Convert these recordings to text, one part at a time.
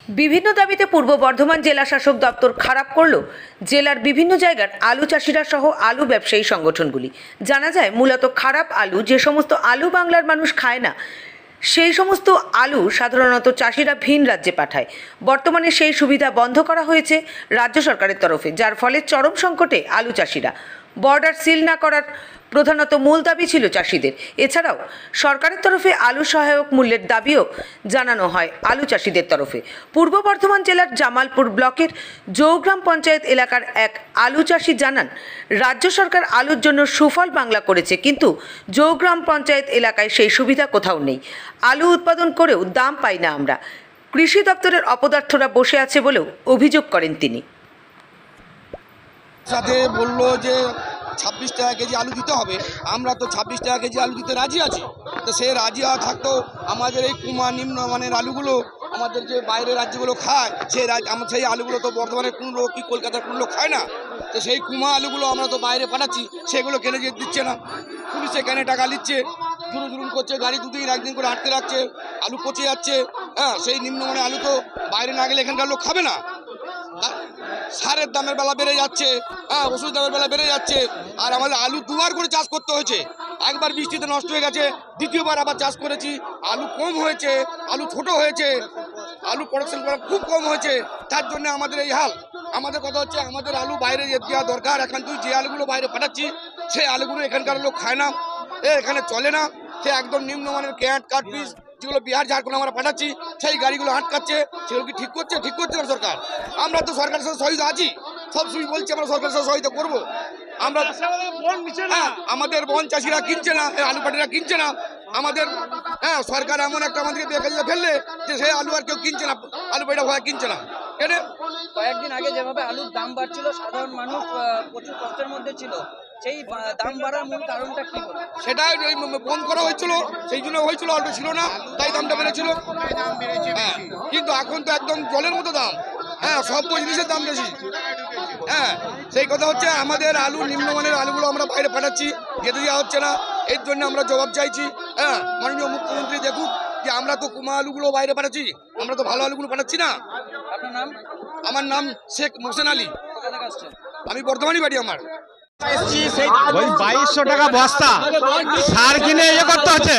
বিভিন্ন দাবিতে পূর্ব বর্ধমান জেলা শাসক দপ্তর খারাপ করল জেলার বিভিন্ন জায়গার আলু চাষিরা সহ আলু ব্যবসায়ী সংগঠনগুলি। জানা যায় মূলত খারাপ আলু, যে সমস্ত আলু বাংলার মানুষ খায় না, সেই সমস্ত আলু সাধারণত চাষিরা ভিন রাজ্যে পাঠায়। বর্তমানে সেই সুবিধা বন্ধ করা হয়েছে রাজ্য সরকারের তরফে, যার ফলে চরম সংকটে আলু চাষিরা। বর্ডার সিল না করার প্রধানত মূল দাবি ছিল চাষিদের। এছাড়াও সরকারের তরফে আলু সহায়ক মূল্যের দাবিও জানানো হয় আলু চাষিদের তরফে। পূর্ব বর্ধমান জেলার জামালপুর ব্লকের জৌগ্রাম পঞ্চায়েত এলাকার এক আলু চাষি জানান, রাজ্য সরকার আলুর জন্য সুফল বাংলা করেছে, কিন্তু জৌগ্রাম পঞ্চায়েত এলাকায় সেই সুবিধা কোথাও নেই। আলু উৎপাদন করেও দাম পাই না আমরা। কৃষি দপ্তরের অপদার্থরা বসে আছে বলেও অভিযোগ করেন তিনি। সাথে বললো যে 26 টাকা কেজি আলু দিতে হবে। আমরা তো 26 টাকা কেজি আলু দিতে রাজি আছি। তো সে রাজি থাকতেও আমাদের এই কুমা নিম্ন মানের আলুগুলো আমাদের যে বাইরের রাজ্যগুলো খায়, সেই আলুগুলো তো বর্ধমানের কোনো লোক কি কলকাতার কোনো লোক খায় না। তো সেই কুমা আলুগুলো আমরা তো বাইরে পাঠাচ্ছি, সেগুলো কেনে যেতে দিচ্ছে না। পুলিশে কেনে টাকা নিচ্ছে, জুলুম করছে, গাড়ি দুদিন একদিন করে আটকে রাখছে, আলু পচে যাচ্ছে। হ্যাঁ, সেই নিম্নমানের আলু তো বাইরে না গেলে এখানকার লোক খাবে না। সারের দামের বেলা বেড়ে যাচ্ছে, ওষুধ দামের বেলা বেড়ে যাচ্ছে। আর আমাদের আলু দুবার করে চাষ করতে হয়েছে। একবার বৃষ্টিতে নষ্ট হয়ে গেছে, দ্বিতীয়বার আবার চাষ করেছি। আলু কম হয়েছে, আলু ছোট হয়েছে, আলু প্রোডাকশন করা খুব কম হয়েছে। তার জন্য আমাদের এই হাল। আমাদের কথা হচ্ছে আমাদের আলু বাইরে দেওয়া দরকার। এখন তুই যে আলুগুলো বাইরে পাঠাচ্ছি, সেই আলুগুলো এখানকার লোক খায় না, এখানে চলে না। সে একদম নিম্নমানের ক্যাট কাঠ পিস যেগুলো বিহার ঝাড়খণ্ড আমরা পাঠাচ্ছি, সেই গাড়িগুলো আটকাচ্ছে। সেগুলো কি ঠিক করছে না সরকার? আমরা তো সরকারের সাথে সহযোগিতা আছি, সব সময় বলছি আমরা সরকারের সাথে সহযোগিতা করবো। আমরা আমাদের বন চাষিরা কিনছে না, আলু পাটিরা কিনছে না আমাদের। সরকার এমন একটা আমাদেরকে দেখে ফেললে যে সেই আলু আর কেউ কিনছে না, আলু পাটিরা ভয় কিনছে না। কেন? কয়েকদিন আগে যেভাবে আলুর দাম বাড়ছিল, সাধারণ মানুষ প্রচুর কষ্টের মধ্যে ছিল। সেই দাম বাড়ার মূল কারণটা কি? সেটাই বন্ধ করা হয়েছিল, সেই জন্য হয়েছিল। অল্প ছিল না, তাই দামটা বেড়েছিল। হ্যাঁ, কিন্তু এখন তো একদম জলের মতো দাম। হ্যাঁ, সব জিনিসের দাম বেশি। হ্যাঁ, সেই কথা হচ্ছে আমাদের আলু নিম্নমানের আলুগুলো আমরা বাইরে পাঠাচ্ছি, যেতে দেওয়া হচ্ছে না। এর জন্য আমরা জবাব চাইছি। হ্যাঁ, মাননীয় মুখ্যমন্ত্রী দেখুক যে আমরা তো কুমা আলুগুলো বাইরে পাঠাচ্ছি, আমরা তো ভালো আলুগুলো পাঠাচ্ছি না। আপনার নাম? আমার নাম শেখ মোহসেন আলী। আমি বর্ধমানই বাড়ি আমার। ওই 2200 টাকা বস্তা সার কিনে ইয়ে করতে হচ্ছে।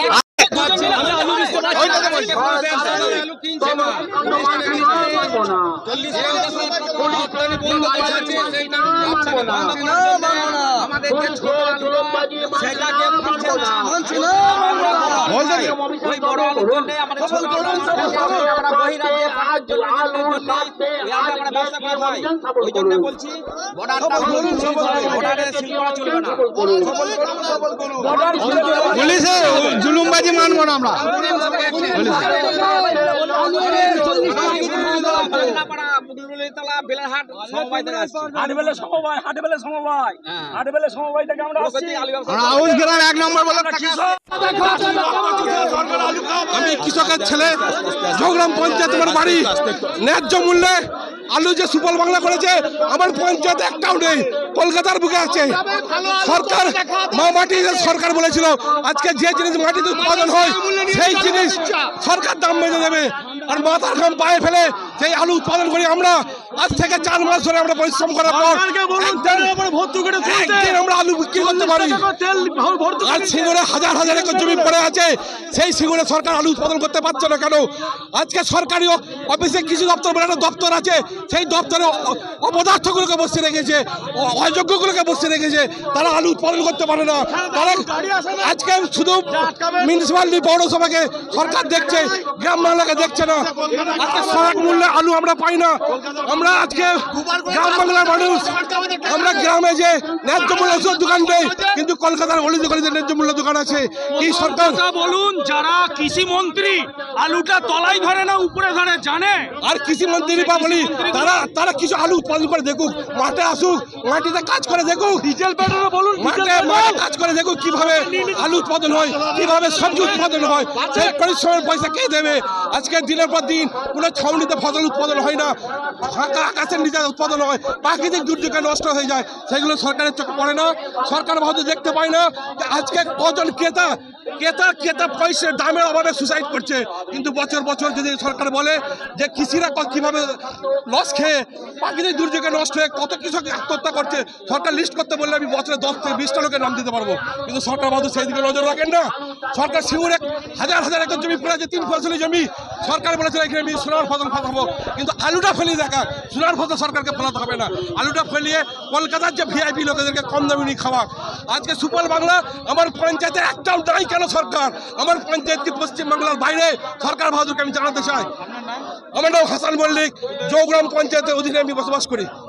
পুলিশে জুলুমবাজি মানবো না আমরা। আমি কৃষকের ছেলে, ঝগড়াম পঞ্চায়েত আমার বাড়ি। ন্যায্য মূল্যে আলু যে সুফল বাংলা করেছে, আমার পঞ্চায়েত একটাও নেই, কলকাতার বুকে আছে। সরকার মাটি সরকার বলেছিল আজকে যে জিনিস মাটিতে উৎপাদন হয় সেই জিনিস সরকার দাম বেঁধে দেবে। আর মাথার ঘাম পায়ে ফেলে সেই আলু উৎপাদন করি আমরা। আজ থেকে 4 মাস ধরে আমরা পরিশ্রম করার পর একদিন আমরা আলু বিক্রি করতে পারি। আর সিঙ্গুরে হাজার হাজার একর জমি পড়ে আছে, সেই সিঙ্গুরে সরকার আলু উৎপাদন করতে পারছে না কেন? আজকে সরকারি অফিসে কৃষি দপ্তর বলে একটা দপ্তর আছে, সেই দপ্তরে অপদার্থগুলোকে বসে রেখেছে, অযোগ্যগুলোকে বসে রেখেছে। তারা আলু উৎপাদন করতে পারে না। তারা আজকে শুধু মিউনিসিপ্যালিটি পৌরসভাকে সরকার দেখছে, গ্রাম বাংলাকে দেখছে না। আজকে সহায়ক মূল্যে আলু আমরা পাই না। আমরা আজকে গ্রাম বাংলার মানুষ, আমরা গ্রামে যে ন্যায্য মূল্য ওষুধ দোকান দেয়, কিন্তু কলকাতার অলিতে গলিতে ন্যায্য মূল্য দোকান আছে। এই সরকার বলুন, যারা কৃষি মন্ত্রী আলুটা তলায় ধরে না উপরে ধরে জানে। আর কৃষি মন্ত্রী বা বলি তারা কিছু আলু উৎপাদন করে দেখুক, মাঠে আসুক, মাটিতে কাজ করে দেখুক। ডিজেল পেট্রোল বলুন, মাঠে কাজ করে দেখুক কিভাবে আলু উৎপাদন হয়, কিভাবে সবজি উৎপাদন হয়। সেই পরিশ্রমের পয়সা কে দেবে? আজকে দিনের পর দিন কোনো ছাউনিতে ফসল উৎপাদন হয় না, ফাঁকা আকাশের নিচে উৎপাদন হয়, প্রাকৃতিক দুর্যোগে নষ্ট হয়ে যায়। সেগুলো সরকারের চোখে পড়ে না, সরকার হয়তো দেখতে পায় না যে আজকে কজন ক্রেতা কেতা পয়সার দামের অভাবে সুসাইড করছে। কিন্তু বছর বছর যদি সরকার বলে যে কৃষিরা কিভাবে লস খেয়ে প্রাকৃতিক দুর্যোগে নষ্ট হয়ে কত কৃষক আত্মহত্যা করছে, সরকার লিস্ট করতে বললে আমি বছরে 10 থেকে 20টা লোকের নাম দিতে পারবো। কিন্তু সরকার বাদু সেই দিকে নজর রাখেন না। সরকার সিঙ্গুরে হাজার হাজার একর জমি পড়ে আছে, 3 ফসলি জমি। সরকার বলেছিল এখানে আমি সোনার ফসল ফলাবো, কিন্তু আলুটা ফেলিয়ে দেখা। সোনার ফসল সরকারকে ফলাতে হবে না, আলুটা ফেলিয়ে কলকাতার যে ভিআইপি লোকেদেরকে কম দামি নিয়ে খাওয়া। আজকে সুফল বাংলা আমার পঞ্চায়েতে একটাও নাই কেন সরকার? আমার পঞ্চায়েত কি পশ্চিমবাংলার বাইরে? সরকার বাহাদুরকে আমি জানাতে চাই। আমার নাম হাসান মল্লিক, জৌগ্রাম পঞ্চায়েতের অধীনে আমি বসবাস করি।